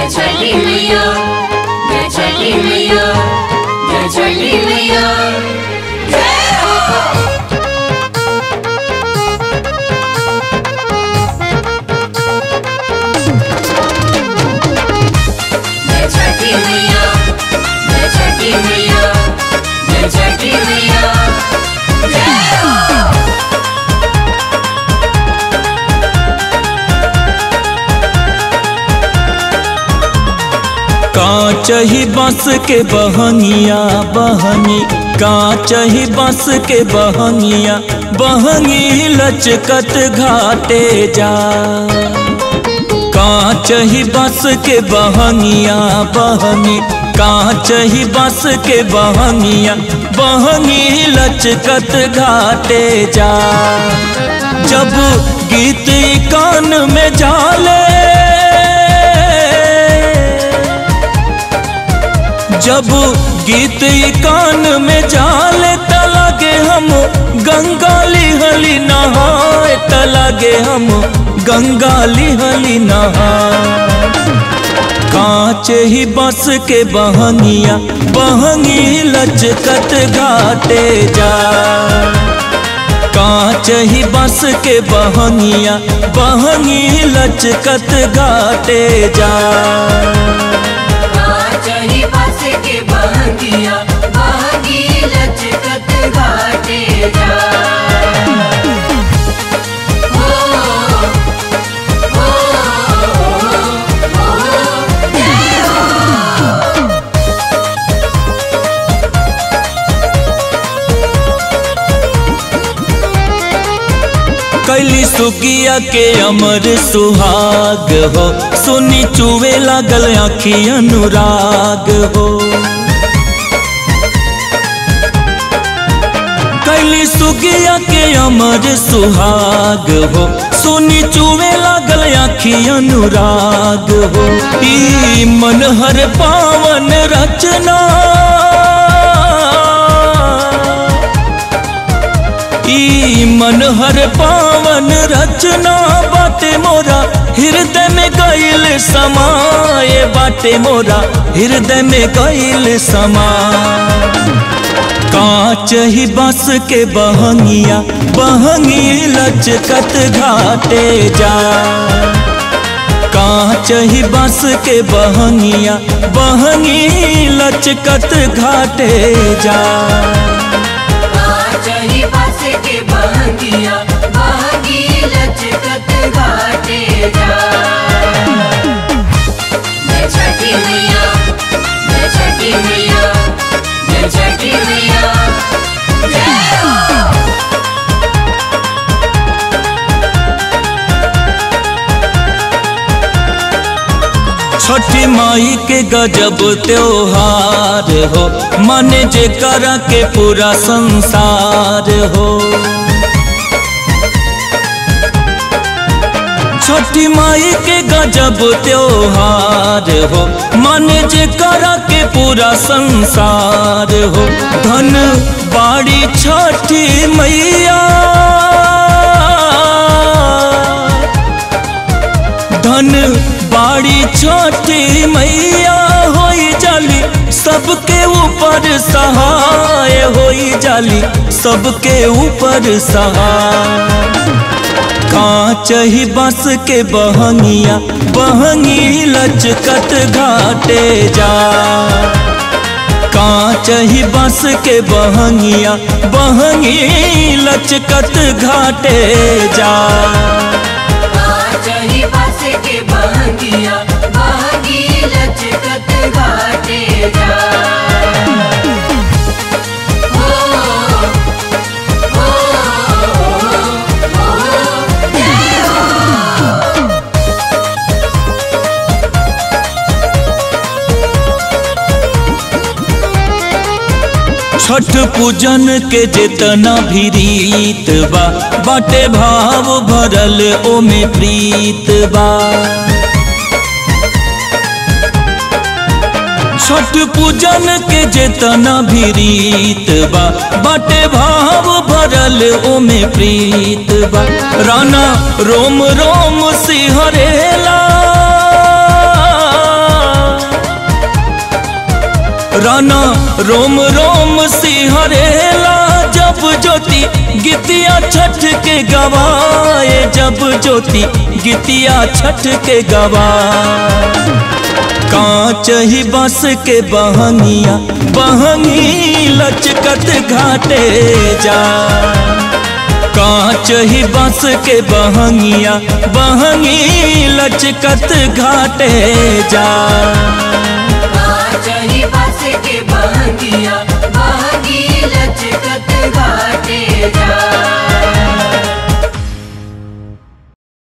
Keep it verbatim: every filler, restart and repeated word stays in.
जय छठी मैया, जय छठी मैया, जय छठी मैया, जय हो। जय छठी मैया, जय छठी मैया, जय छठी मैया, जय हो। कांच ही बांस के बहंगिया बहंगी, कांच ही बांस के बहंगिया बहंगी लचकत घाटे जा। कांच ही बांस के बहंगिया बहंगी, कांच ही बांस के बहंगिया बहंगी लचकत घाटे जा। जब गीत कान में जाले, जब गीत कान में जाले तलागे हम गंगा लिहली नहाए, तलागे हम गंगा लिहली नहाए। कांच ही बांस के बहंगिया बहंगी लचकत घाटे जा। कांच ही बांस के बहंगिया बहंगी लचकत घाटे जा। चही बांस के बहंगिया बहंगी लचकत घाटे जा। हो हो हो जय हो। कैली सुगिया के अमर सुहाग हो, सुनी चुवे लागल आँखी अनुराग हो। कैली सुगिया के अमर सुहाग हो, सुनी चुवे लागल आँखी अनुराग हो। ई मन हर पावन रचना, ई मन हर पावन रचना बाटे मोरा हृदय में गईल समाए, बाटे मोरा हृदय में गईल समा। कांच ही बांस के बहंगिया बहंगी लचकत घाटे जा। कांच ही बांस के बहंगिया बहंगी लचकत घाटे जा। चही बांस के बहंगिया बहंगी लचकत घाटे जा। जय छठी मैया, जय छठी मैया, जय छठी मैया, जय हो। छठी माई के गजब त्योहार हो, माने जे करा के पूरा संसार हो। छठी माई के गजब त्योहार हो, माने जे करा के पूरा संसार हो। धन बाड़ी छठी मैया, धन बाड़ी छठी मैया होई जाली सबके ऊपर सहाय, होई जाली सबके ऊपर सहाय। कांच ही बांस के बहंगिया बहंगी लचकत घाटे जा। कांच ही बांस के बहंगिया बहंगी लचकत घाटे जा। चही बांस के बहंगिया बहंगी लचकत घाटे जा। हो हो हो जय हो। छठ पूजन के जितना भी रीत बा, बाटे भाव भरल ओमे प्रीत बा। छठ पूजन के जितना भी रीत बा, बाटे भाव भरल ओमे प्रीत बा। राना रोम रोम सिहरेला, प्राणा रोम रोम सिहरेला जब ज्योति गीतिया छठ के गवाए, जब ज्योति गीतिया छठ के गवाए। कांच ही बस के बहंगिया बहंगी लचकत घाटे जा, कांच ही बस के बहंगिया बहंगी लचकत घाटे जा।